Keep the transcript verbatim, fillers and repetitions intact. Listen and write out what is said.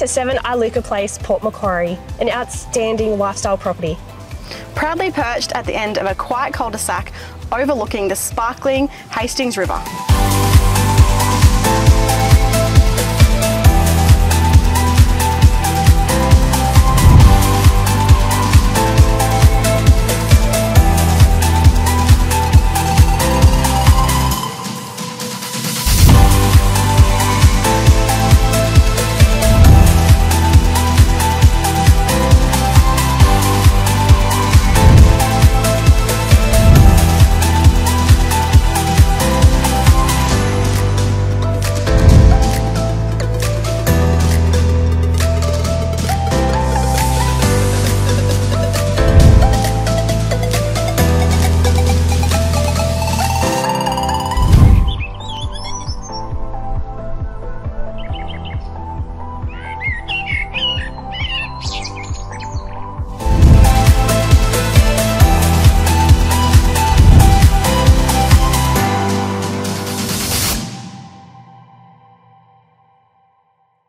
to seven Iluka Place, Port Macquarie, an outstanding lifestyle property. Proudly perched at the end of a quiet cul-de-sac overlooking the sparkling Hastings River.